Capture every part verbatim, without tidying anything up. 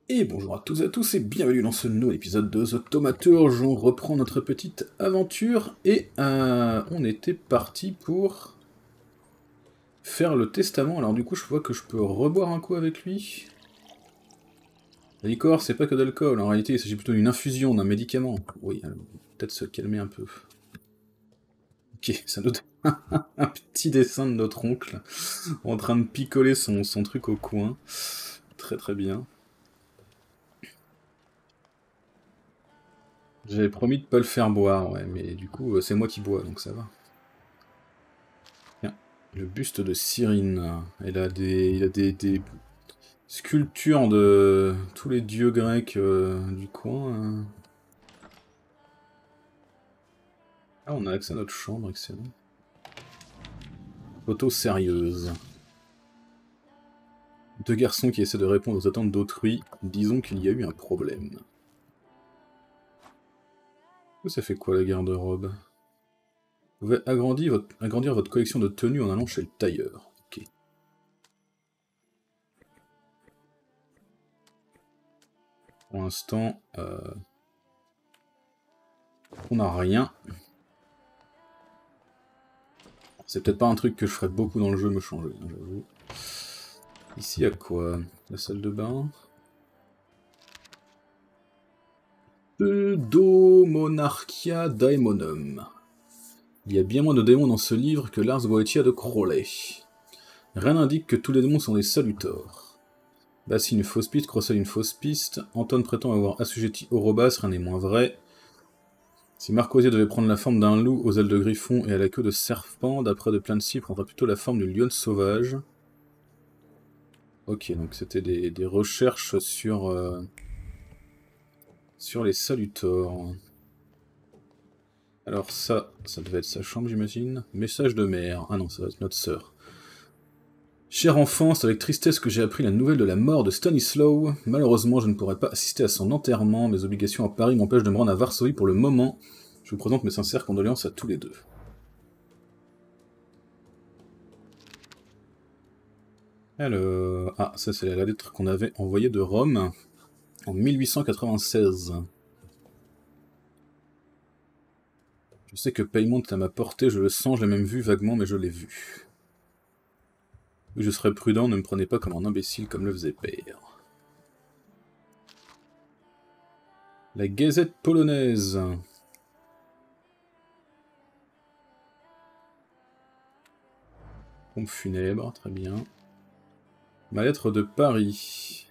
Et bonjour à tous et à tous et bienvenue dans ce nouvel épisode de The Thaumaturge. On reprend notre petite aventure et euh, on était parti pour faire le testament. Alors du coup je vois que je peux reboire un coup avec lui. La liqueur c'est pas que d'alcool, en réalité il s'agit plutôt d'une infusion, d'un médicament. Oui, peut-être se calmer un peu. Ok, ça nous donne un petit dessin de notre oncle en train de picoler son, son truc au coin. Très très bien. J'avais promis de pas le faire boire, ouais, mais du coup, c'est moi qui bois, donc ça va. Tiens, le buste de Cyrine. Il a des, il a des, des sculptures de tous les dieux grecs euh, du coin. Hein. Ah, on a accès à notre chambre, excellent. Photo sérieuse. Deux garçons qui essaient de répondre aux attentes d'autrui. Disons qu'il y a eu un problème. Ça fait quoi la garde-robe? Vous pouvez agrandir votre, agrandir votre collection de tenues en allant chez le tailleur. Ok. Pour l'instant, euh, on n'a rien. C'est peut-être pas un truc que je ferais beaucoup dans le jeu, me changer, hein, j'avoue. Ici, à quoi? La salle de bain. Pseudomonarchia Daemonum. Il y a bien moins de démons dans ce livre que Lars Goetia de Crowley. Rien n'indique que tous les démons sont des salutors. Bassi une fausse piste, Crossel une fausse piste. Anton prétend avoir assujetti Orobas, rien n'est moins vrai. Si Marcosia devait prendre la forme d'un loup aux ailes de griffon et à la queue de serpent, d'après de plein de il prendra plutôt la forme d'une lionne sauvage. Ok, donc c'était des, des recherches sur, euh, sur les salutors. Alors ça, ça devait être sa chambre, j'imagine. Message de mère. Ah non, ça va être notre sœur. Cher enfant, c'est avec tristesse que j'ai appris la nouvelle de la mort de Stanislaw. Malheureusement, je ne pourrai pas assister à son enterrement. Mes obligations à Paris m'empêchent de me rendre à Varsovie pour le moment. Je vous présente mes sincères condoléances à tous les deux. Alors... Ah, ça c'est la lettre qu'on avait envoyée de Rome en mille huit cent quatre-vingt-seize. Je sais que Paymont est à ma portée, je le sens, je l'ai même vu vaguement, mais je l'ai vu. Oui, je serais prudent, ne me prenez pas comme un imbécile comme le faisait Père. La Gazette polonaise. Pompe funèbre, très bien. Ma lettre de Paris.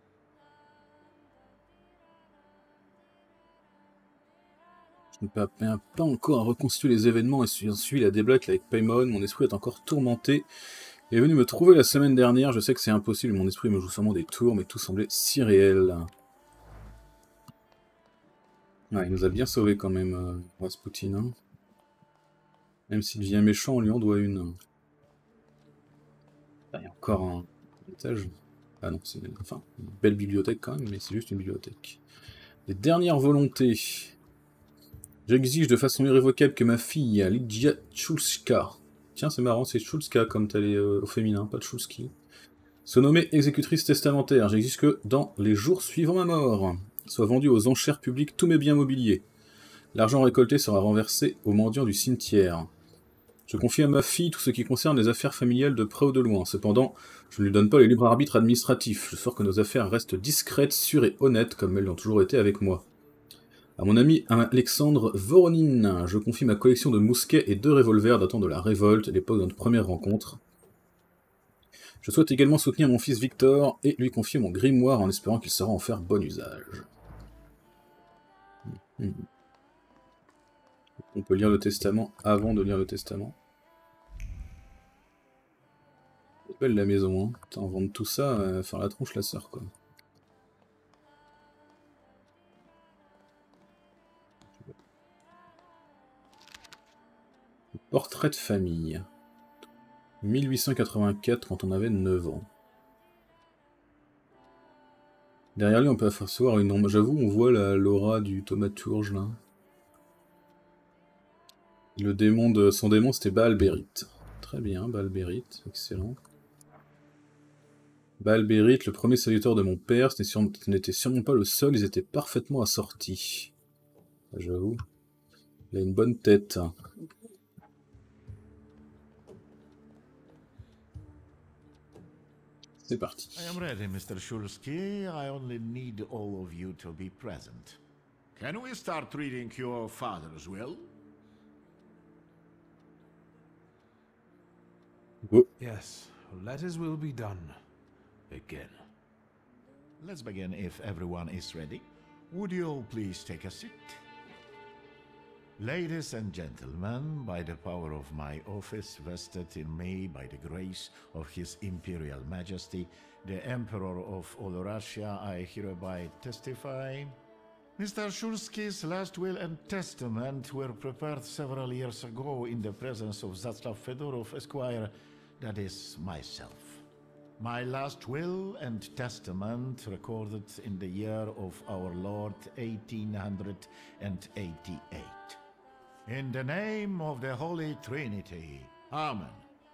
Je ne parviens pas encore à reconstituer les événements et suivi la débâcle avec Paymon. Mon esprit est encore tourmenté. Il est venu me trouver la semaine dernière. Je sais que c'est impossible, mon esprit me joue sûrement des tours, mais tout semblait si réel. Ouais, il nous a bien sauvés quand même, euh, Rasputin. Hein. Même s'il devient méchant, on lui en doit une. Ah, il y a encore un étage. Ah non, c'est enfin, une belle bibliothèque quand même, mais c'est juste une bibliothèque. Les dernières volontés. J'exige de façon irrévocable que ma fille, Lydia Tchulska, tiens c'est marrant, c'est Tchulska comme t'as les, euh, au féminin, pas Tchulski, se nommer exécutrice testamentaire. J'exige que, dans les jours suivant ma mort, soient vendus aux enchères publiques tous mes biens mobiliers. L'argent récolté sera renversé aux mendiants du cimetière. Je confie à ma fille tout ce qui concerne les affaires familiales de près ou de loin. Cependant, je ne lui donne pas le libre arbitre administratif. Je sors que nos affaires restent discrètes, sûres et honnêtes, comme elles l'ont toujours été avec moi. À mon ami Alexandre Voronin, je confie ma collection de mousquets et deux revolvers datant de la Révolte, l'époque de notre première rencontre. Je souhaite également soutenir mon fils Victor et lui confier mon grimoire en espérant qu'il saura en faire bon usage. Hmm. On peut lire le testament avant de lire le testament. C'est belle la maison, hein. Putain, vendre tout ça, euh, faire la tronche la sœur, quoi. Portrait de famille. mille huit cent quatre-vingt-quatre, quand on avait neuf ans. Derrière lui, on peut apercevoir une ombre. J'avoue, on voit la l'aura du thaumaturge, là. Le démon de... Son démon, c'était Baalbérit. Très bien, Baalbérit, excellent. Balbérite, le premier saluteur de mon père, ce n'était sûrement pas le seul, ils étaient parfaitement assortis. J'avoue, il a une bonne tête. C'est parti. I am ready, Mister Shulsky. I only need all of you to be present. Can we start reading your father's will? Oh. Yes, let his will be done. Again. Let's begin if everyone is ready. Would you all please take a seat? Ladies and gentlemen, by the power of my office vested in me by the grace of His Imperial Majesty, the Emperor of all Russia, I hereby testify. Mister Shulsky's last will and testament were prepared several years ago in the presence of Zaslav Fedorov, Esquire, that is, myself. My last will and testament recorded in the year of our Lord eighteen eighty-eight. In the name of the Holy Trinity. Amen.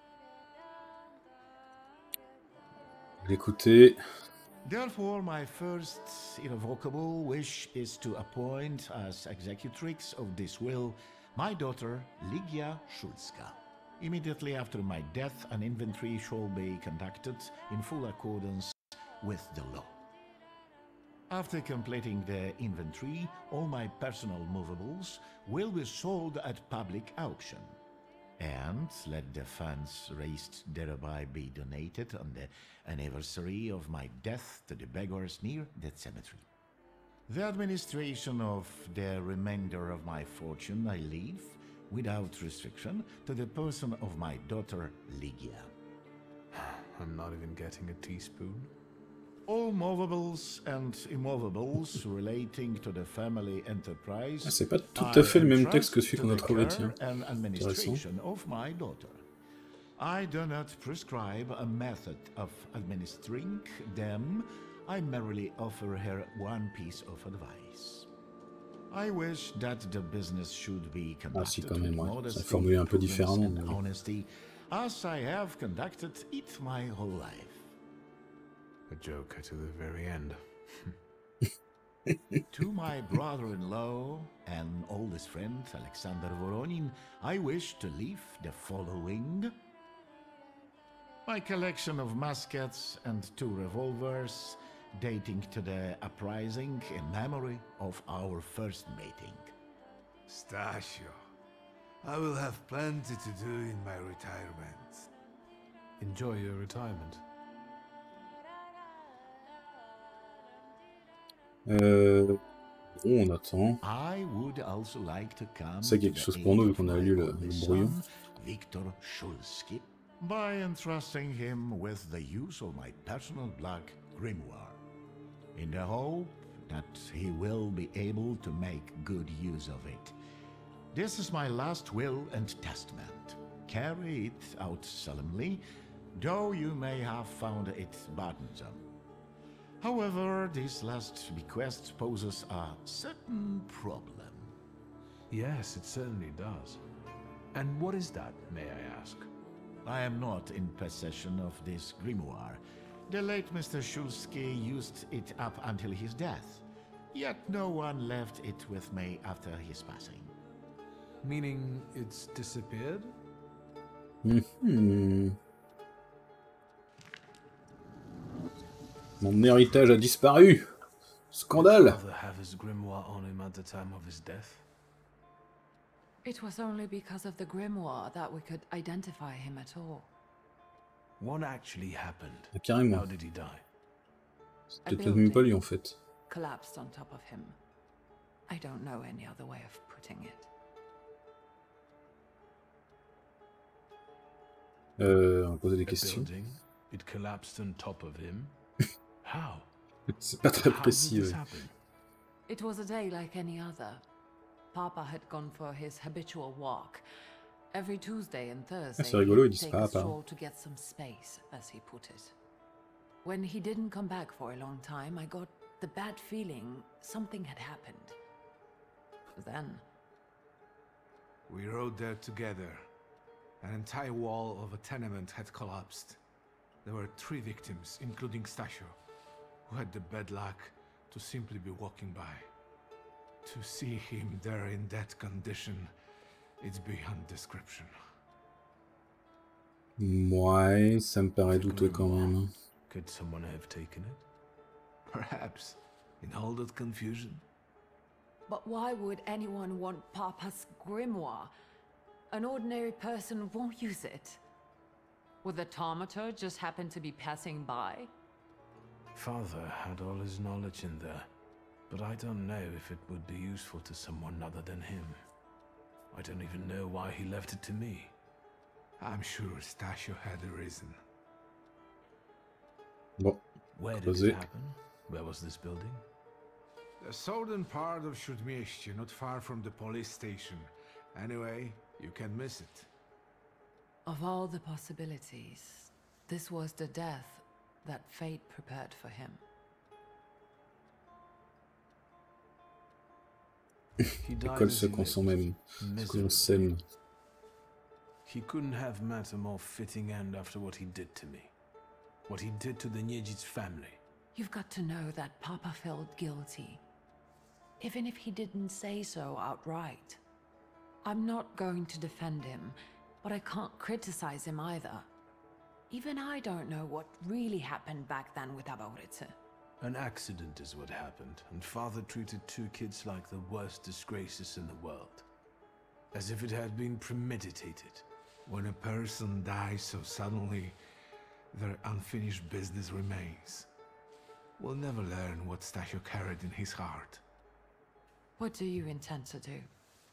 Écoutez. Therefore, my first irrevocable wish is to appoint as executrix of this will my daughter Ligia Shulska. Immediately after my death, an inventory shall be conducted in full accordance with the law. After completing the inventory, all my personal movables will be sold at public auction. And let the funds raised thereby be donated on the anniversary of my death to the beggars near that cemetery. The administration of the remainder of my fortune I leave, without restriction, to the person of my daughter Ligia. I'm not even getting a teaspoon. All movables and immovables relating to the family enterprise ah, c'est pas tout à fait le même texte que celui qu'on a trouvé, tiens. Administration of my daughter. I do not prescribe a method of administering them. I merely offer her one piece of advice. I wish that the business should be conducted ah, si, quand même, with ouais. modesty, Ça formulé un peu prudence différemment. and Mais... honesty, as I have conducted it my whole life. A joker to the very end. To my brother-in-law and oldest friend, Alexander Voronin, I wish to leave the following. My collection of muskets and two revolvers, dating to the uprising in memory of our first meeting. Stasio, I will have plenty to do in my retirement. Enjoy your retirement. Euh... Bon, on attend. I would also like to come C'est quelque chose pour nous vu qu'on a lu le, le brouillon. Victor Shulsky, by entrusting him with the use of my personal black grimoire, in the hope that he will be able to make good use of it. This is my last will and testament. Carry it out solemnly, though you may have found it burdensome. However, this last bequest poses a certain problem. Yes, it certainly does. And what is that, may I ask? I am not in possession of this grimoire. The late Mister Shulsky used it up until his death, yet no one left it with me after his passing. Meaning it's disappeared? Mm-hmm. Mon héritage a disparu. Scandale. Did father have his grimoire on him at the time of his death? It was only because of the grimoire that we could identify him at all. What actually happened? Ah, carrément. How did he die? C'était peut-être même pas lui en fait. Collapsed on top of him. I don't know any other way of putting it. Euh, on va poser des A questions. building, it collapsed on top of him. How? C'est pas très How did précis. this Ouais. happen? It was a day like any other. Papa had gone for his habitual walk. Every Tuesday and Thursday, c'est rigolo, ils he'd disent take a Papa. stroll to get some space, as he put it. When he didn't come back for a long time, I got the bad feeling something had happened. Then... We rode there together. An entire wall of a tenement had collapsed. There were three victims, including Stasio, who had the bad luck to simply be walking by. To see him there in that condition, it's beyond description. Ouais, ça me paraît douteux quand même. Could someone have taken it? Perhaps, in all that confusion. But why would anyone want Papa's grimoire? An ordinary person won't use it. Would the Taumaturge just happen to be passing by? Father had all his knowledge in there, but I don't know if it would be useful to someone other than him. I don't even know why he left it to me. I'm sure Stasio had a reason. Bon, Where did creusé. it happen? Where was this building? The southern part of Śródmieście, not far from the police station. Anyway, you can miss it. Of all the possibilities, this was the death that fate prepared for him. He died École as ce he qu'on sent lived, même, ce que miserably. l'on sème. He couldn't have met a more fitting end after what he did to me. What he did to the Niedzic's family. You've got to know that Papa felt guilty, even if he didn't say so outright. I'm not going to defend him, but I can't criticize him either. Even I don't know what really happened back then with Aborice. An accident is what happened, and Father treated two kids like the worst disgraces in the world. As if it had been premeditated. When a person dies so suddenly, their unfinished business remains. We'll never learn what Stasio carried in his heart. What do you intend to do?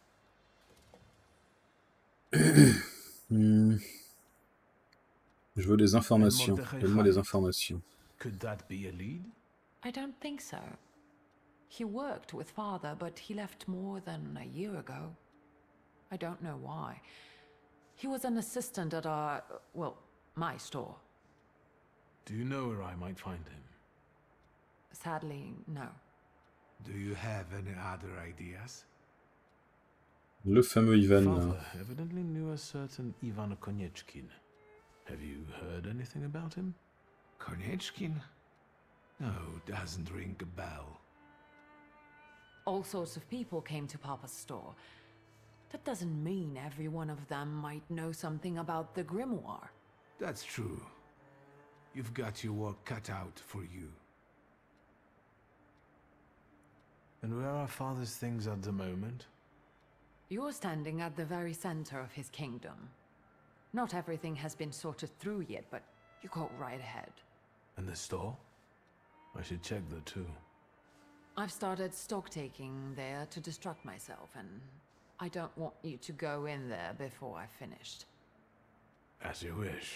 Hmm. Je veux des informations. Donne-moi des informations. Could that be a lead? I don't think so. He worked with Father, but he left more than a year ago. I don't know why. He was an assistant at our, well, my store. Do you know where I might find him? Sadly, no. Do you have any other ideas? Le fameux Ivan. là. Father evidently knew a certain Ivan Konieczkin. Have you heard anything about him? Konieczkin? No, doesn't ring a bell. All sorts of people came to Papa's store. That doesn't mean every one of them might know something about the grimoire. That's true. You've got your work cut out for you. And where are Father's things at the moment? You're standing at the very center of his kingdom. Not everything has been sorted through yet, but you go right ahead. And the store? I should check that too. I've started stock taking there to distract myself, and I don't want you to go in there before I've finished. As you wish.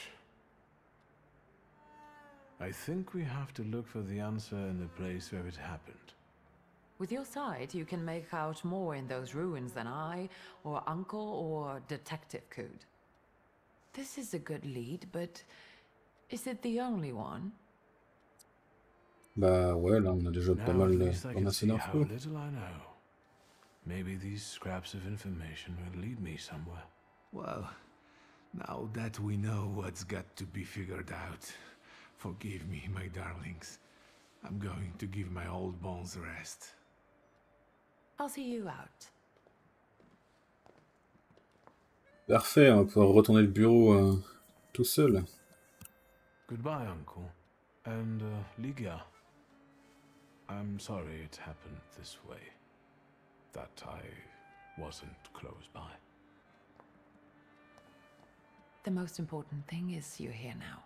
I think we have to look for the answer in the place where it happened. With your sight, you can make out more in those ruins than I, or Uncle, or Detective could. This is a good lead, but is it the only one? Bah ouais, là on a déjà pas Now mal at least I can ramassé see how d'infos. little I know. Maybe these scraps of information will lead me somewhere. Well, now that we know what's got to be figured out, forgive me, my darlings. I'm going to give my old bones a rest. I'll see you out. Parfait, on va pouvoir retourner le bureau euh, tout seul. Goodbye, Uncle. And, uh, Ligia. I'm sorry it happened this way. That I wasn't close by. The most important thing is you're here now.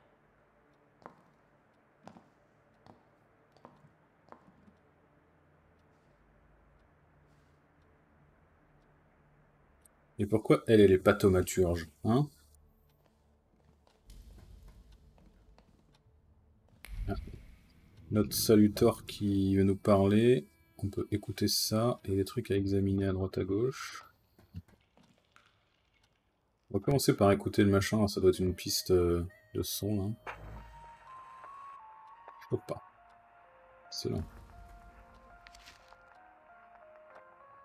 Et pourquoi elle, elle est pas thaumaturge, hein? Ah. Notre salutor qui veut nous parler. On peut écouter ça et des trucs à examiner à droite à gauche. On va commencer par écouter le machin, ça doit être une piste de son là. Je peux pas. C'est long.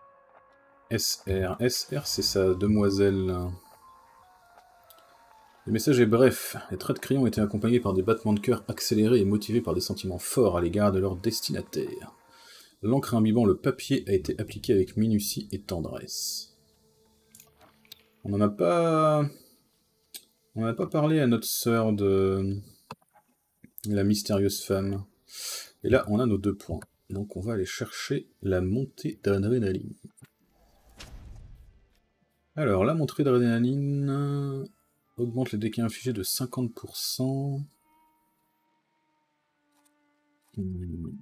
S R. S R c'est sa demoiselle. Le message est bref. Les traits de crayon étaient accompagnés par des battements de cœur accélérés et motivés par des sentiments forts à l'égard de leur destinataire. L'encre imbibant le papier a été appliquée avec minutie et tendresse. On n'en a pas... On n'a pas parlé à notre sœur de... la mystérieuse femme. Et là, on a nos deux points. Donc on va aller chercher la montée d'adrénaline. Alors, la montée d'adrénaline augmente les dégâts infligés de cinquante pour cent. Hmm.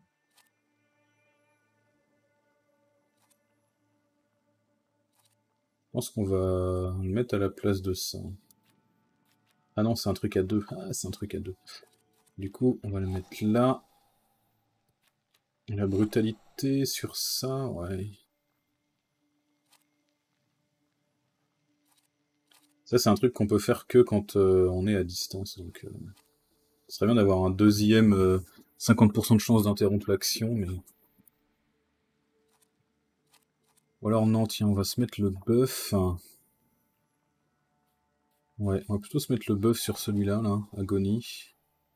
Je pense qu'on va le mettre à la place de ça. Ah non, c'est un truc à deux. Ah, c'est un truc à deux. Du coup, on va le mettre là. La brutalité sur ça, ouais. Ça, c'est un truc qu'on peut faire que quand euh, on est à distance. Donc, euh, ce serait bien d'avoir un deuxième euh, cinquante pour cent de chance d'interrompre l'action, mais... Ou alors, non, tiens, on va se mettre le buff. Ouais, on va plutôt se mettre le buff sur celui-là, là, Agonie.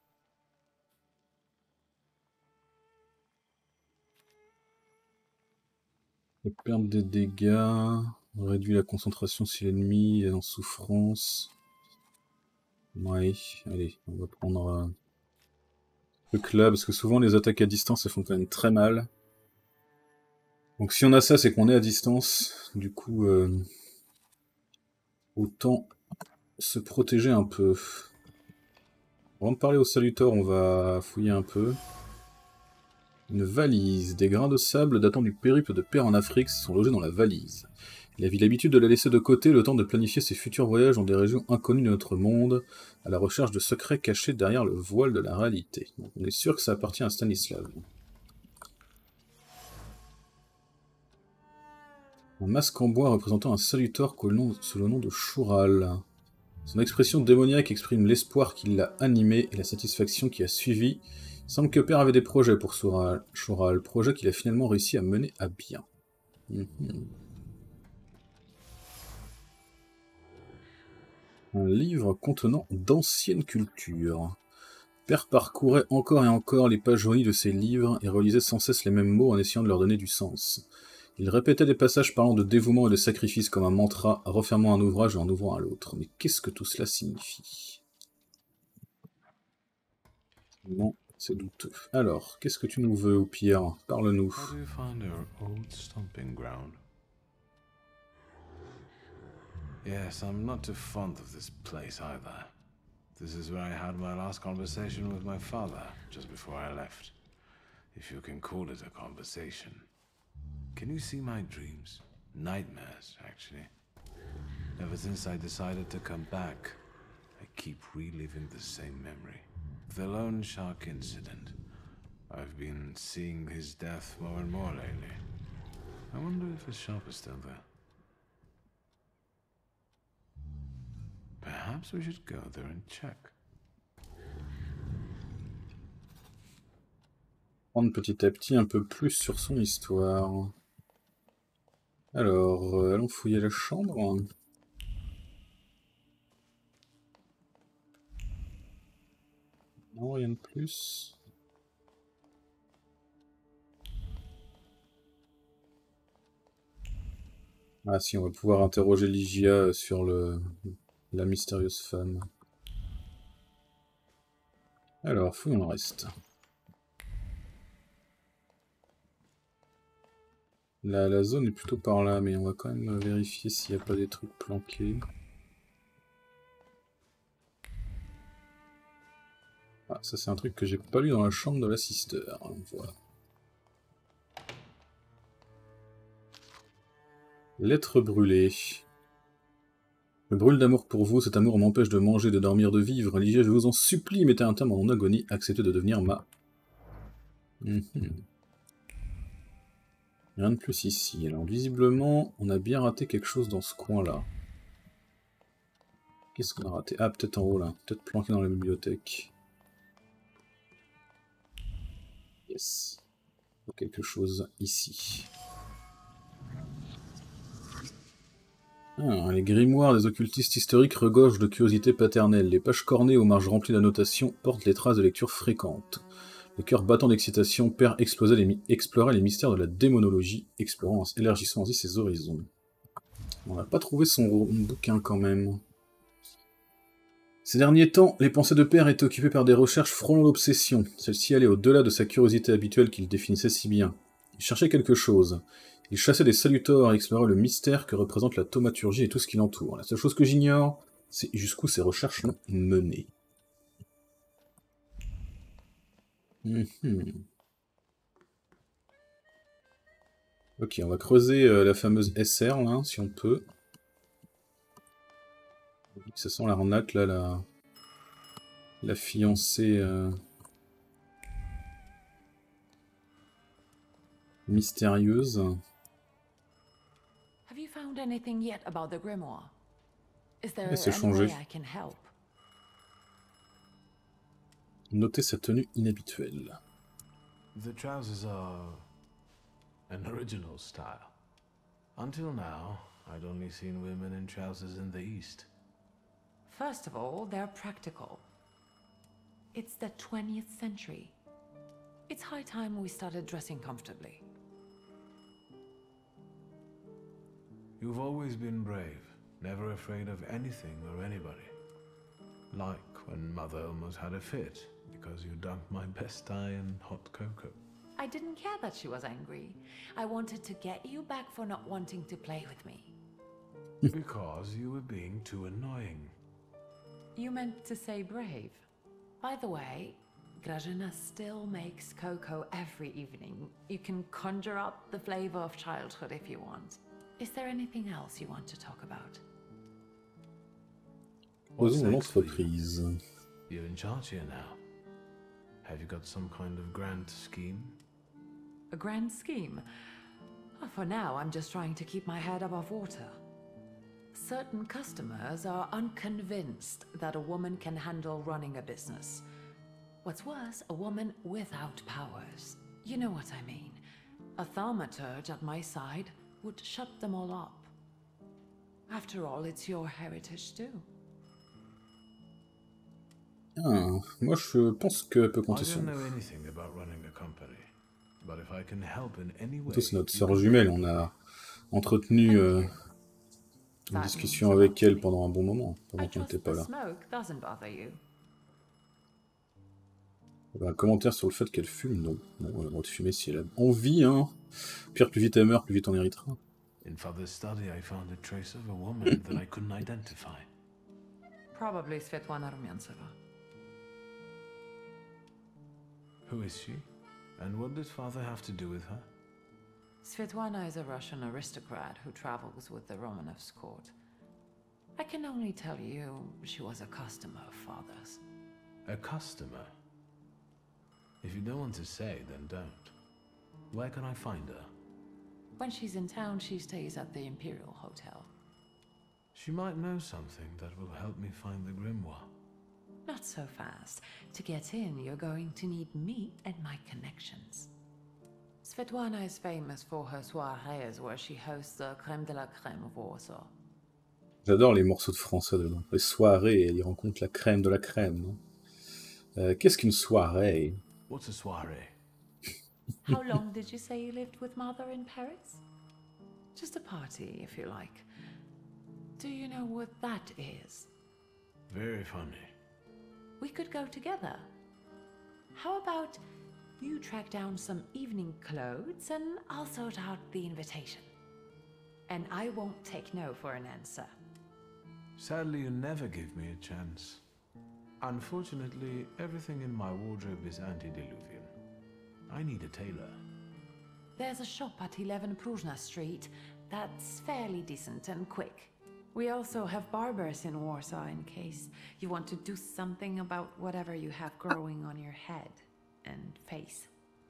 Et perdre des dégâts, on réduit la concentration si l'ennemi est en souffrance. Ouais, allez, on va prendre euh, ce truc là, parce que souvent les attaques à distance, elles font quand même très mal. Donc si on a ça, c'est qu'on est à distance, du coup, euh, autant se protéger un peu. Avant de parler au salutor, on va fouiller un peu. Une valise. Des grains de sable datant du périple de père en Afrique sont logés dans la valise. Il avait l'habitude de la laisser de côté le temps de planifier ses futurs voyages dans des régions inconnues de notre monde, à la recherche de secrets cachés derrière le voile de la réalité. Donc on est sûr que ça appartient à Stanislav. Un masque en bois représentant un salutor sous le nom de Shural. Son expression démoniaque exprime l'espoir qui l'a animé et la satisfaction qui a suivi. Il semble que Père avait des projets pour Shural, projet qu'il a finalement réussi à mener à bien. Mm-hmm. Un livre contenant d'anciennes cultures. Père parcourait encore et encore les pages jaunies de ses livres et relisait sans cesse les mêmes mots en essayant de leur donner du sens. Il répétait des passages parlant de dévouement et de sacrifice comme un mantra, refermant un ouvrage et en ouvrant un autre. Mais qu'est-ce que tout cela signifie? Non, c'est douteux. Alors, qu'est-ce que tu nous veux au pire? Parle-nous. Yes, I'm not too fond of this place either. This is where I had my last conversation with my father, just before I left. If you can call it a conversation. Can you see my dreams? Nightmares, actually. Ever since I decided to come back, I keep reliving the same memory. The loan shark incident. I've been seeing his death more and more lately. I wonder if his shop is still there. Perhaps we should go there and check. Prendre petit à petit un peu plus sur son histoire. Alors, euh, allons fouiller la chambre. Non, rien de plus. Ah si, on va pouvoir interroger Lygia sur le... la mystérieuse femme. Alors, fouillons le reste. La, la zone est plutôt par là, mais on va quand même vérifier s'il n'y a pas des trucs planqués. Ah, ça c'est un truc que j'ai pas lu dans la chambre de la sister. On voit. Lettre brûlée. Je brûle d'amour pour vous, cet amour m'empêche de manger, de dormir, de vivre. Lygia, je vous en supplie, mettez un terme à mon agonie, acceptez de devenir ma... Mm-hmm. Rien de plus ici. Alors visiblement, on a bien raté quelque chose dans ce coin-là. Qu'est-ce qu'on a raté? Ah, peut-être en haut là, peut-être planqué dans la bibliothèque. Yes. Il y a quelque chose ici. Ah, les grimoires des occultistes historiques regorgent de curiosités paternelles. Les pages cornées aux marges remplies d'annotations portent les traces de lecture fréquentes. Le cœur battant d'excitation, Père explosait les explorait les mystères de la démonologie, explorant, élargissant ainsi ses horizons. On n'a pas trouvé son bouquin quand même. Ces derniers temps, les pensées de Père étaient occupées par des recherches frôlant l'obsession. Celle-ci allait au-delà de sa curiosité habituelle qu'il définissait si bien. Il cherchait quelque chose. Il chassait des salutors et explorait le mystère que représente la thaumaturgie et tout ce qui l'entoure. La seule chose que j'ignore, c'est jusqu'où ces recherches l'ont mené. Mm-hmm. Ok, on va creuser euh, la fameuse S R, là, si on peut. Ça sent l'arnaque, là, la, la fiancée euh... mystérieuse. Have you found anything yet about the grimoire? Is there c'est any changé. way I can help? Notez sa tenue inhabituelle. The trousers are an original style. Until now, I'd only seen women in trousers in the East. First of all, they're practical. It's the twentieth century. It's high time we started dressing comfortably. You've always been brave, never afraid of anything or anybody. Like when Mother almost had a fit, because you dumped my best tie in hot cocoa. I didn't care that she was angry. I wanted to get you back for not wanting to play with me. Because you were being too annoying. You meant to say brave. By the way, Grażyna still makes cocoa every evening. You can conjure up the flavor of childhood if you want. Is there anything else you want to talk about? Posons l'entreprise. You're in charge here now. Have you got some kind of grand scheme? A grand scheme? Oh, for now, I'm just trying to keep my head above water. Certain customers are unconvinced that a woman can handle running a business. What's worse, a woman without powers. You know what I mean. A thaumaturge at my side would shut them all up. After all, it's your heritage too. Ah, moi je pense qu'elle peut compter sur nous. C'est notre sœur jumelle, on a entretenu euh, une discussion avec elle pendant un bon moment, pendant qu'on n'était pas là. Un commentaire sur le fait qu'elle fume, non. Bon, elle a le droit de fumer si elle a envie, hein. Pire, plus vite elle meurt, plus vite on héritera. In Father's study, I found a trace of a woman that I couldn't identify. Probably Svetlana Rumyantseva. Who is she? And what does Father have to do with her? Svetlana is a Russian aristocrat who travels with the Romanovs' court. I can only tell you she was a customer of Father's. A customer? If you don't want to say, then don't. Where can I find her? When she's in town, she stays at the Imperial Hotel. She might know something that will help me find the grimoire. Not so fast. To get in, you're going to need me and my connections. Svetlana is famous for her soirées where she hosts the crème de la crème of Warsaw. J'adore les morceaux de français dedans. Les soirées, elle y rencontre la crème de la crème. Euh, Qu'est-ce qu'une soirée? What's a soirée? How long did you say you lived with Mother in Paris? Just a party, if you like. Do you know what that is? Very funny. We could go together. How about you track down some evening clothes and I'll sort out the invitation. And I won't take no for an answer. Sadly, you never give me a chance. Unfortunately, everything in my wardrobe is antediluvian. I need a tailor. There's a shop at eleven Pruzhna Street that's fairly decent and quick. We also have barbers in Warsaw in case you want to do something about whatever you have growing on your head and face.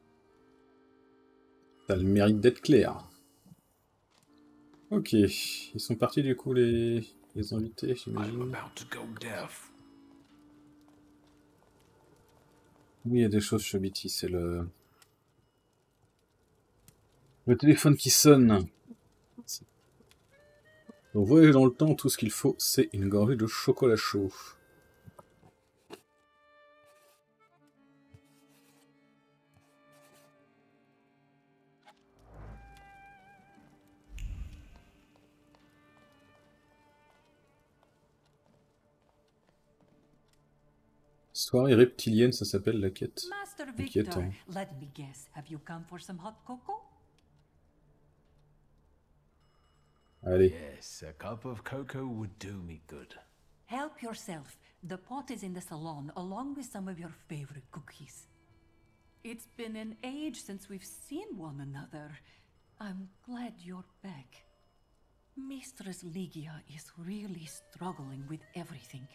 Ça a le mérite d'être clair. Ok, ils sont partis du coup les, les invités, j'imagine. Oui, il y a des choses chez Bitty, c'est le... Le téléphone qui sonne. Donc voyager dans le temps, tout ce qu'il faut, c'est une gorgée de chocolat chaud. Soirée reptilienne, ça s'appelle la quête. Master Inquiétant. Victor, let me guess. Have you come for some hot cocoa? Allez. Yes, a cup of cocoa would do me good. Help yourself. The pot is in the salon, along with some of your favorite cookies. It's been an age since we've seen one another. I'm glad you're back. Mistress Ligia is really struggling with everything.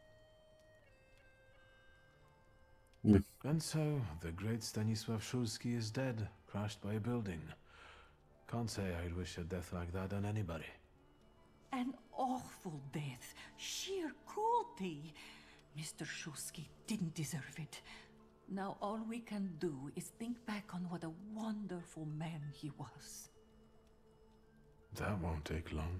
Mm. And so, the great Stanisław Szulski is dead, crashed by a building. Can't say I'd wish a death like that on anybody. An awful death. Sheer cruelty. Mister Szulski didn't deserve it. Now all we can do is think back on what a wonderful man he was. That won't take long.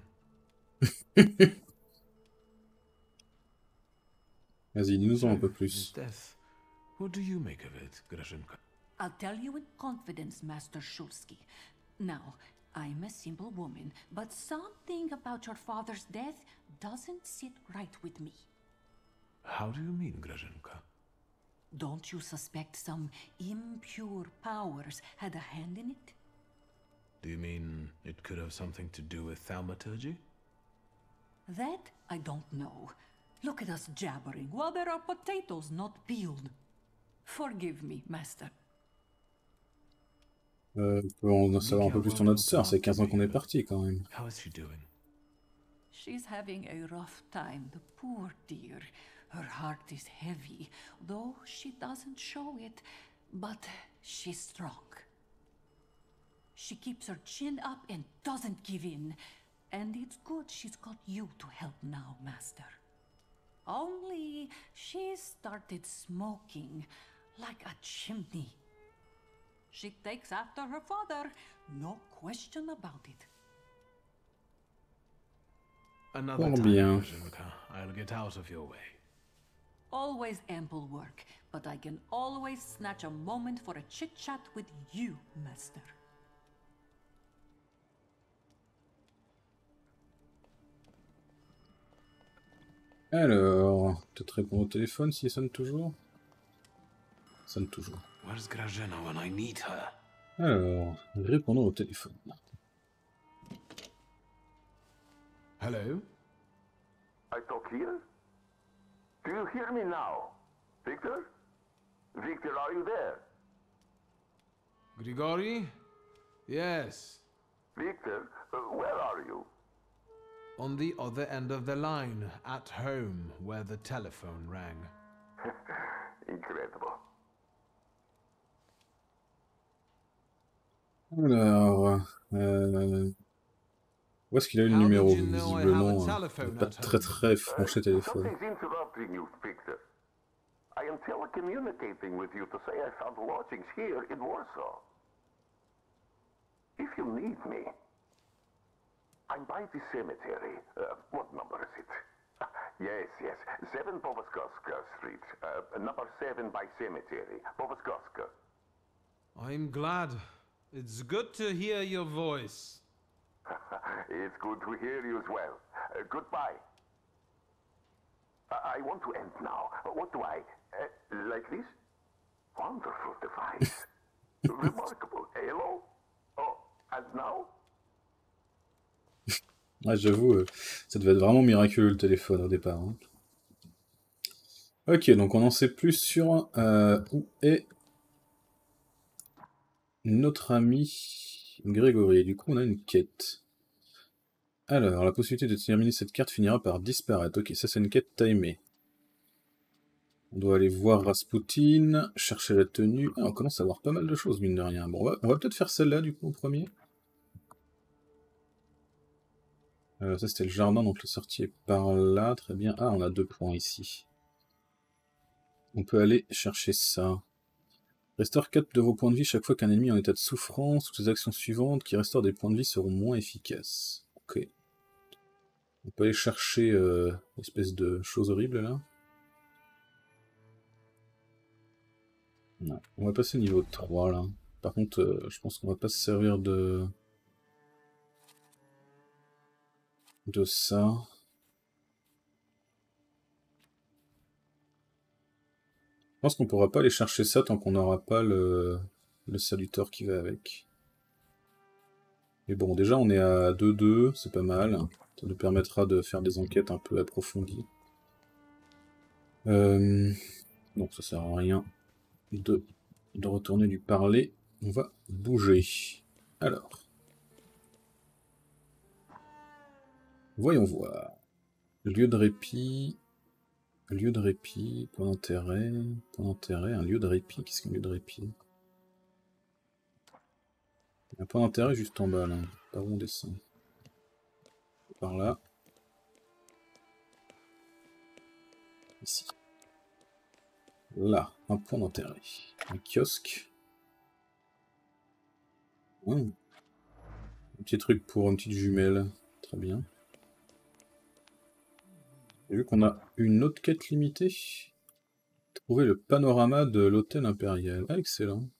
Vas-y, dis-nous-en un peu His plus. death. What do you make of it, Grażynka? I'll tell you in confidence, Master Szulski. Now, I'm a simple woman, but something about your father's death doesn't sit right with me. How do you mean, Grażynka? Don't you suspect some impure powers had a hand in it? Do you mean it could have something to do with thaumaturgy? That I don't know. Look at us jabbering while there are potatoes not peeled. Forgive me, Master. Euh, on peut en savoir un peu plus sur notre sœur, c'est quinze ans qu'on est parti quand même. How is she doing? She's having a rough time, the poor dear. Her heart is heavy, though she doesn't show it. But she's strong. She keeps her chin up and doesn't give in. And it's good she's got you to help now, Master. Only she started smoking like a chimney. She takes after her father, no question about it. Another Fort time, bien. Grażynka. I'll get out of your way. Always ample work, but I can always snatch a moment for a chit-chat with you, Master. Alors, peut-être répondre au téléphone s'il sonne toujours. Sonne toujours. Where's Grażyna when I need her? Alors, répondons au téléphone. Hello? I talk here? Do you hear me now? Victor? Victor, are you there? Grigori? Yes. Victor, uh, where are you? On the other end of the line, at home, where the telephone rang. Incredible. Alors, euh... où est-ce qu'il a eu le How numéro? did you know I have a Visiblement, euh, telephone il n'est pas at très home? très franché téléphone. Something's interrupting you, Victor. I am telecommunicating with you to say I found lodgings here in Warsaw. If you need me, I'm by the cemetery. Uh, what number is it? Ah, yes, yes. seven Powaskowska Street. Uh, number seven by cemetery. Powaskowska. I'm glad. It's good to hear your voice. It's good to hear you as well. Uh, goodbye. I, I want to end now. What do I... Uh, like this? Wonderful device. Remarkable. Hello? Oh, and now? Ouais, j'avoue, euh, ça devait être vraiment miraculeux le téléphone au départ. Hein. Ok, donc on en sait plus sur euh, où est notre ami Grégory. Du coup, on a une quête. Alors, la possibilité de terminer cette carte finira par disparaître. Ok, ça c'est une quête timée. On doit aller voir Rasputin, chercher la tenue. Ah, on commence à voir pas mal de choses, mine de rien. Bon, on va, on va peut-être faire celle-là, du coup, au premier. Euh, ça c'était le jardin, donc le sortie est par là, très bien. Ah, on a deux points ici. On peut aller chercher ça. Restaure quatre de vos points de vie chaque fois qu'un ennemi est en état de souffrance. Toutes les actions suivantes qui restaurent des points de vie seront moins efficaces. Ok. On peut aller chercher euh, l'espèce de chose horrible là. Non. On va passer au niveau trois là. Par contre, euh, je pense qu'on va pas se servir de... de ça. Je pense qu'on pourra pas aller chercher ça tant qu'on n'aura pas le... le saluteur qui va avec. Mais bon, déjà on est à deux deux, c'est pas mal. Ça nous permettra de faire des enquêtes un peu approfondies. Euh... Donc ça sert à rien de, de retourner lui parler. On va bouger. Alors. Voyons voir. Lieu de répit. Lieu de répit. Point d'intérêt. Point d'intérêt. Un lieu de répit. Qu'est-ce qu'un lieu de répit? Un point d'intérêt juste en bas là. Par où on descend? Par là. Ici. Là, un point d'intérêt. Un kiosque. Mmh. Un petit truc pour une petite jumelle. Très bien. J'ai vu qu'on a une autre quête limitée. Trouver le panorama de l'hôtel impérial. Ah, excellent.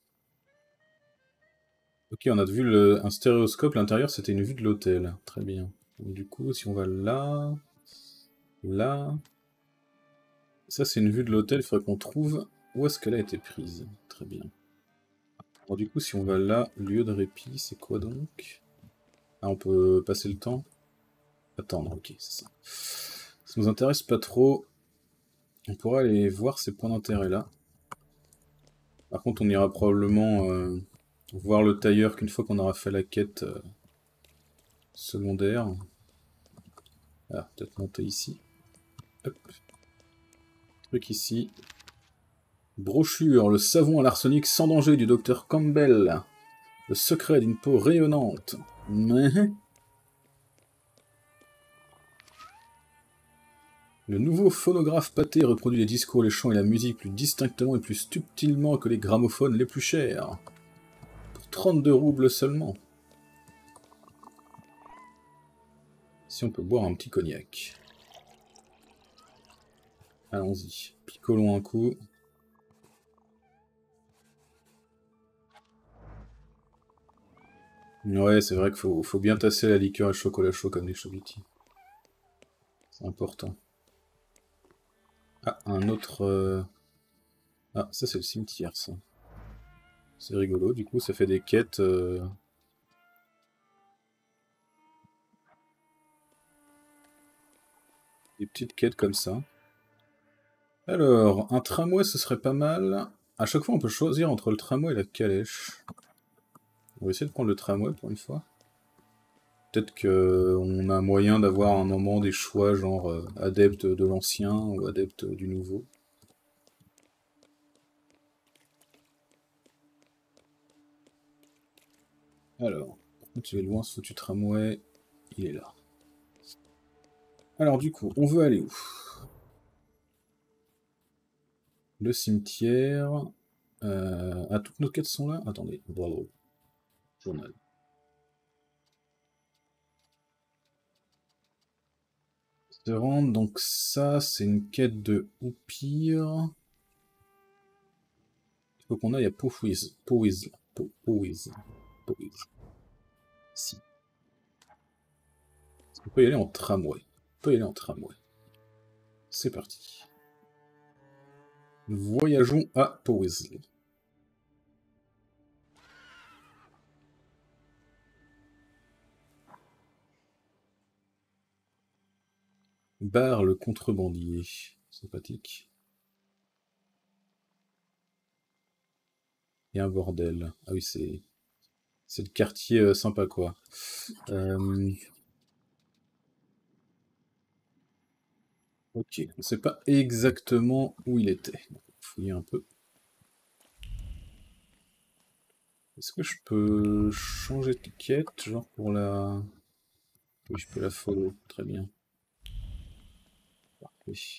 Ok, on a vu le, un stéréoscope. L'intérieur, c'était une vue de l'hôtel. Très bien. Donc, du coup, si on va là... Là... Ça, c'est une vue de l'hôtel. Il faudrait qu'on trouve où est-ce qu'elle a été prise. Très bien. Alors, du coup, si on va là, lieu de répit, c'est quoi donc? Ah, on peut passer le temps? Attendre, ok, c'est ça. Ça nous intéresse pas trop. On pourra aller voir ces points d'intérêt là. Par contre, on ira probablement euh, voir le tailleur qu'une fois qu'on aura fait la quête euh, secondaire. Ah, peut-être monter ici. Hop. Truc ici. Brochure, le savon à l'arsenic sans danger du docteur Campbell. Le secret d'une peau rayonnante. Le nouveau phonographe pâté reproduit les discours, les chants et la musique plus distinctement et plus subtilement que les gramophones les plus chers. Pour trente-deux roubles seulement. Si on peut boire un petit cognac. Allons-y. Picolons un coup. Ouais, c'est vrai qu'il faut, faut bien tasser la liqueur et le chocolat chaud comme les Chobiti. C'est important. Ah, un autre... Euh... Ah, ça c'est le cimetière, ça. C'est rigolo, du coup ça fait des quêtes... Euh... Des petites quêtes comme ça. Alors, un tramway ce serait pas mal. À chaque fois on peut choisir entre le tramway et la calèche. On va essayer de prendre le tramway pour une fois. Peut-être qu'on a moyen d'avoir un moment des choix genre euh, adepte de l'ancien ou adepte du nouveau. Alors, par contre il est loin ce foutu tramway, il est là. Alors du coup, on veut aller où? Le cimetière... Euh... Ah, toutes nos quêtes sont là? Attendez, bravo. Journal. Se rendre, donc ça, c'est une quête de Oupir. Il faut qu'on aille à Powys. Powys. Powys. Powys. Si. On peut y aller en tramway. On peut y aller en tramway. C'est parti. Voyageons à Powys. Bar le contrebandier. Sympathique. Et un bordel. Ah oui, c'est... C'est le quartier euh, sympa, quoi. Euh... Ok, on ne sait pas exactement où il était. On va fouiller un peu. Est-ce que je peux changer de quête, genre pour la... Oui, je peux la follow, très bien. Parfait.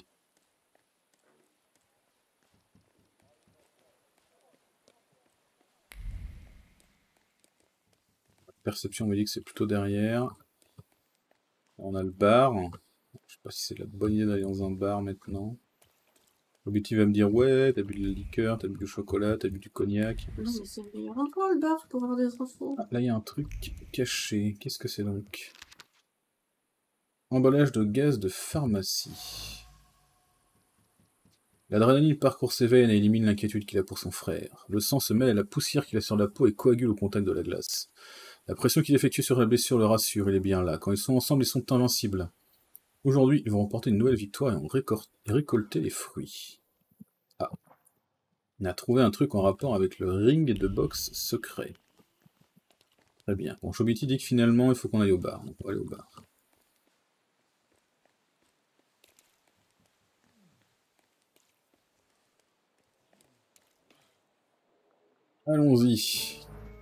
Perception me dit que c'est plutôt derrière. On a le bar. Je sais pas si c'est la bonne idée d'aller dans un bar maintenant. L'objectif va me dire ouais, t'as bu de la liqueur, t'as bu du chocolat, t'as bu du cognac. Non, mais c'est le meilleur endroit, le bar, pour avoir des infos. Ah, là, il y a un truc caché. Qu'est-ce que c'est donc? Emballage de gaz de pharmacie. L'adrénaline parcourt ses veines et élimine l'inquiétude qu'il a pour son frère. Le sang se mêle à la poussière qu'il a sur la peau et coagule au contact de la glace. La pression qu'il effectue sur la blessure le rassure, il est bien là. Quand ils sont ensemble, ils sont invincibles. Aujourd'hui, ils vont remporter une nouvelle victoire et ont récolté les fruits. Ah. On a trouvé un truc en rapport avec le ring de boxe secret. Très bien. Bon, Chobiti dit que finalement, il faut qu'on aille au bar. Donc on va aller au bar. Allons-y.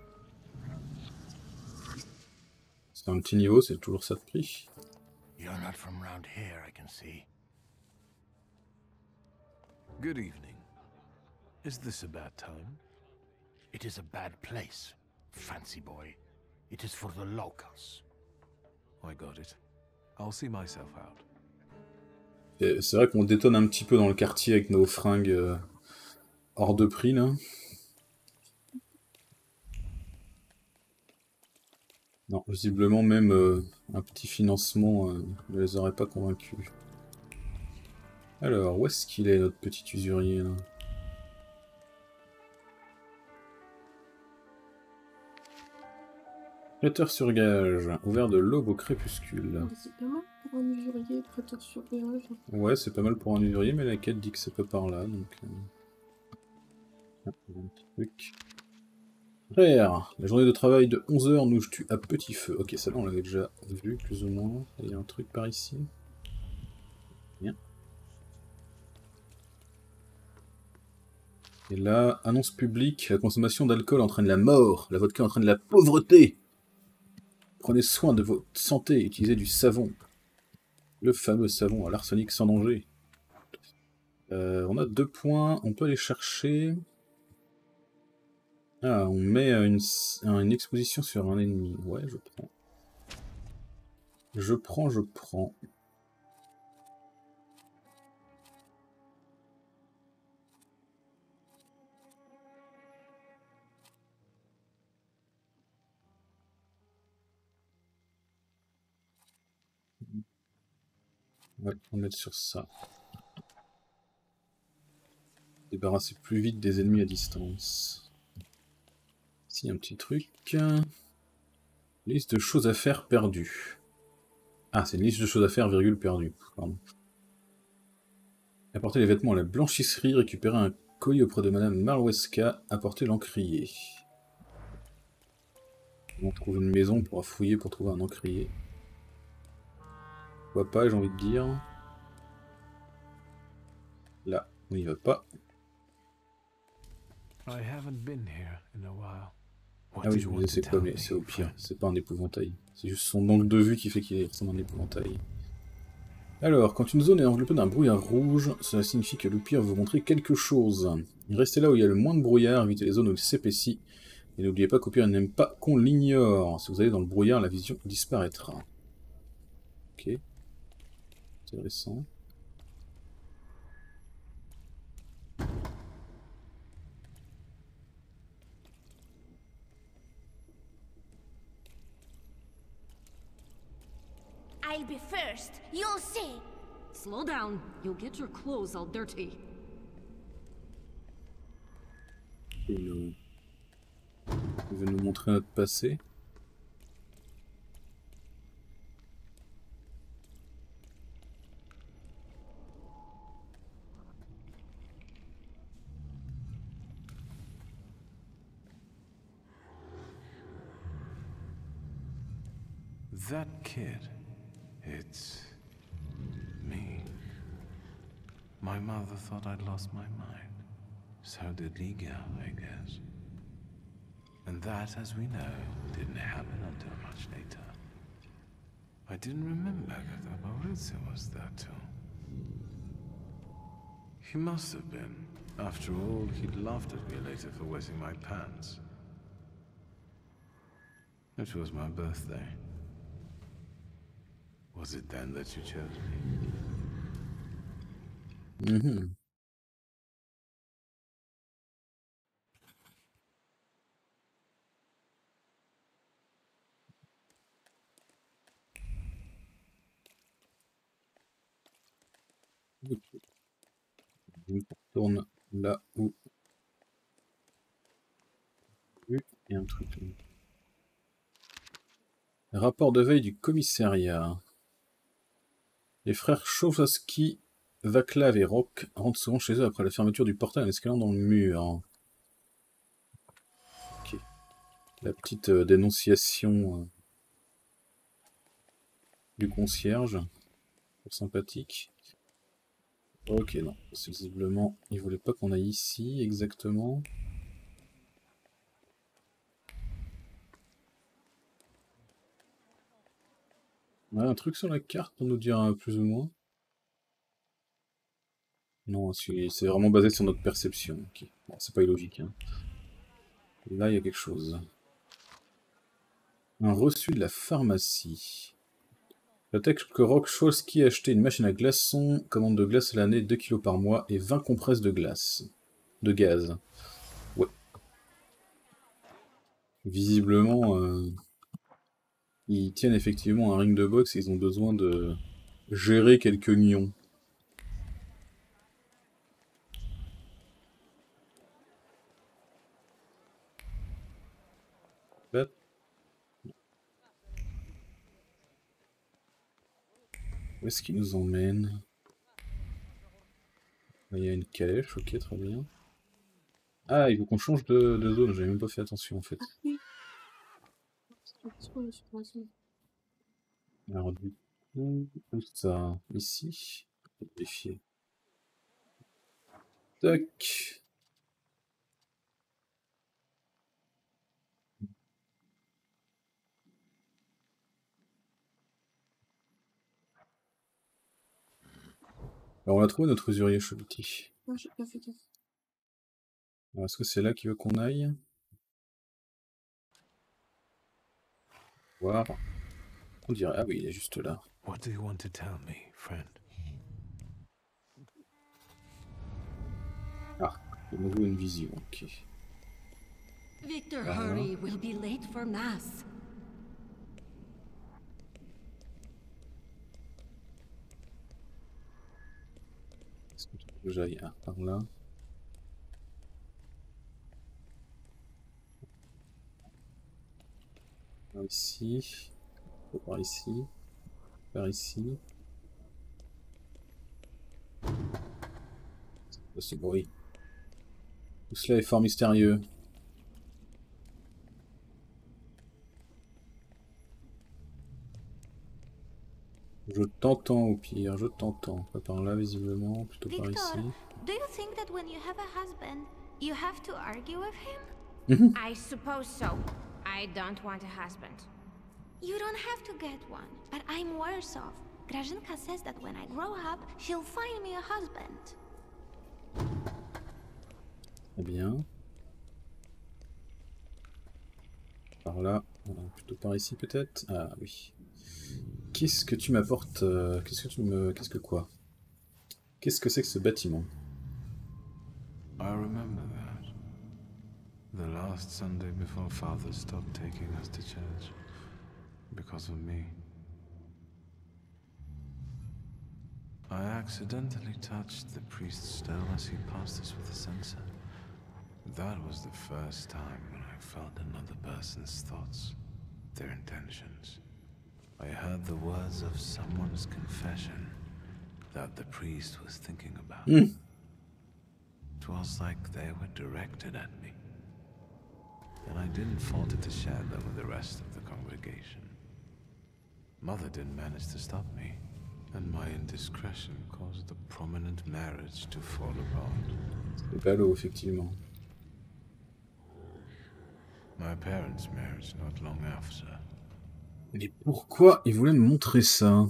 C'est un petit niveau, c'est toujours ça de prix. You're not from round here, I can see. Good evening. Is this a bad time? It is a bad place, fancy boy. It is for the locals. I got it. I'll see myself out. C'est vrai qu'on détonne un petit peu dans le quartier avec nos fringues euh, hors de prix, là. Non, visiblement même euh, un petit financement euh, ne les aurait pas convaincus. Alors, où est-ce qu'il est, notre petit usurier, là? Prêteur sur gage, ouvert de l'aube au crépuscule. C'est pas mal pour un usurier, prêteur sur gage. Ouais, c'est pas mal pour un usurier, mais la quête dit que c'est pas par là, donc... Euh... Ah, un petit truc... Frère, la journée de travail de onze heures nous tue à petit feu. Ok, ça là on l'avait déjà vu, plus ou moins. Il y a un truc par ici. Bien. Et là, annonce publique, la consommation d'alcool entraîne la mort, la vodka entraîne la pauvreté. Prenez soin de votre santé, utilisez du savon. Le fameux savon à l'arsenic sans danger. Euh, on a deux points, on peut aller chercher... Ah, on met une, une exposition sur un ennemi. Ouais, je prends. Je prends, je prends. Ouais, on va mettre sur ça. Débarrasser plus vite des ennemis à distance. Ici, un petit truc. Liste de choses à faire perdues. Ah, c'est une liste de choses à faire, virgule, perdues. Pardon. Apporter les vêtements à la blanchisserie, récupérer un colis auprès de Madame Marweska, apporter l'encrier. On trouve une maison, on pourra fouiller pour trouver un encrier. Pourquoi pas, j'ai envie de dire. Là, on n'y va pas. I haven't been here in a while. Ah oui, je me disais c'est quoi, mais c'est au pire, c'est pas un épouvantail. C'est juste son angle de vue qui fait qu'il ressemble à un épouvantail. Alors, quand une zone est enveloppée d'un brouillard rouge, cela signifie que l'oupire veut montrer quelque chose. Restez là où il y a le moins de brouillard, évitez les zones où il s'épaissit. Et n'oubliez pas qu'Oupir n'aime pas qu'on l'ignore. Si vous allez dans le brouillard, la vision disparaîtra. Ok. Intéressant. I'll be first. You'll see. Slow down. You'll get your clothes all dirty. Il nous... Il veut nous montrer notre passé. That kid, it's me. My mother thought I'd lost my mind. So did Liga, I guess. And that, as we know, didn't happen until much later. I didn't remember that Maurizio was there too. He must have been. After all, he'd laughed at me later for wetting my pants. It was my birthday. Was it then that you chose me? Mm-hmm. Okay. On tourne là où il y a un truc. Rapport de veille du commissariat. Les frères Chowski, Vaclav et Rock rentrent souvent chez eux après la fermeture du portail en escalant dans le mur. Ok. La petite euh, dénonciation euh, du concierge. Sympathique. Ok, non. Visiblement, il voulait pas qu'on aille ici exactement. On a un truc sur la carte pour nous dire un plus ou moins. Non, c'est vraiment basé sur notre perception. Okay. Bon, c'est pas illogique. Hein. Là, il y a quelque chose. Un reçu de la pharmacie. J'atteste que Rock Chowski a acheté une machine à glaçons, commande de glace à l'année, deux kilos par mois et vingt compresses de glace. De gaz. Ouais. Visiblement, euh, ils tiennent effectivement un ring de boxe et ils ont besoin de gérer quelques nions. Où est-ce qu'il nous emmène? Là, il y a une calèche, ok, très bien. Ah, il faut qu'on change de, de zone, j'avais même pas fait attention en fait. Ah oui. Alors du coup, où ça? Ici. Vérifier. Tac. Alors on a trouvé notre usurier Chobiti. Non, j'ai pas fait gaffe. Alors est-ce que c'est là qu'il veut qu'on aille? Voir. On dirait. Ah oui, il est juste là. What do you want to tell me, friend? Ah, de nouveau une vision, ok. Victor, Ah. hurry. We'll be late for mass. Est-ce que tu veux que j'aille ah, par là? Par ici. Par ici. Par ici. Ce bruit. Tout cela est fort mystérieux. Je t'entends au pire, je t'entends. Pas par là visiblement, plutôt par Victor, ici. do you think that when you have a husband, you have to argue with him? Mhm. I suppose so. I don't want a husband. You don't have to get one, but I'm worse off. Grażynka says that when I grow up, she'll find me a husband. Très bien. Par là, plutôt par ici peut-être. Ah oui. Qu'est-ce que tu m'apportes euh, Qu'est-ce que tu me... Qu'est-ce que quoi Qu'est-ce que c'est que ce bâtiment? I remember that. The last Sunday before Father stopped taking us to church. Because of me. I accidentally touched the priest's stone as he passed us with a censer. That was the first time when I felt another person's thoughts, their intentions. I heard the words of someone's confession that the priest was thinking about. Mm. It was like they were directed at me. And I didn't falter to share them with the rest of the congregation. Mother didn't manage to stop me, and my indiscretion caused the prominent marriage to fall apart. C'est ballot, effectivement. My parents' marriage not long after. Mais pourquoi il voulait me montrer ça?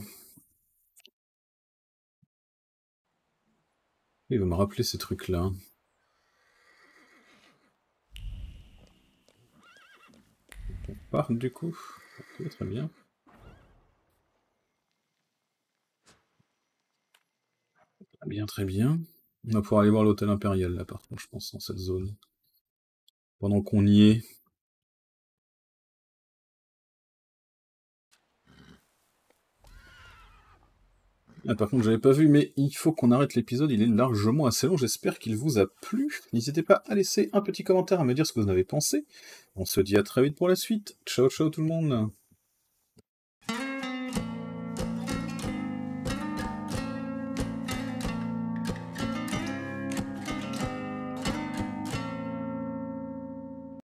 Il va me rappeler ces trucs-là. On part du coup. Ok, très bien. Bien, très bien. On va pouvoir aller voir l'hôtel impérial, là, par contre, je pense, dans cette zone. Pendant qu'on y est. Ah, par contre, j'avais pas vu, mais il faut qu'on arrête l'épisode, il est largement assez long, j'espère qu'il vous a plu. N'hésitez pas à laisser un petit commentaire, à me dire ce que vous en avez pensé. On se dit à très vite pour la suite. Ciao, ciao tout le monde.